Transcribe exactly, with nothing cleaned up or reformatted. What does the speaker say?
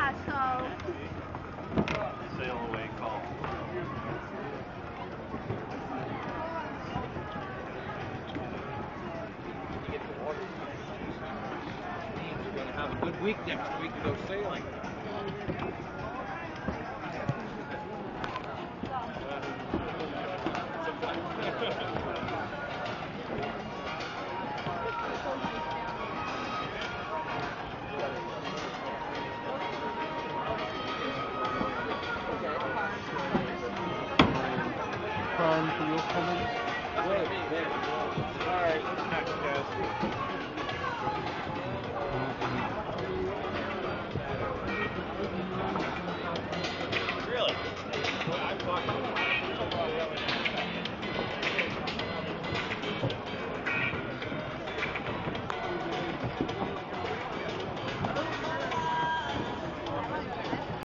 Yeah, so. Sail away call. We're going to have a good week next week to go sailing.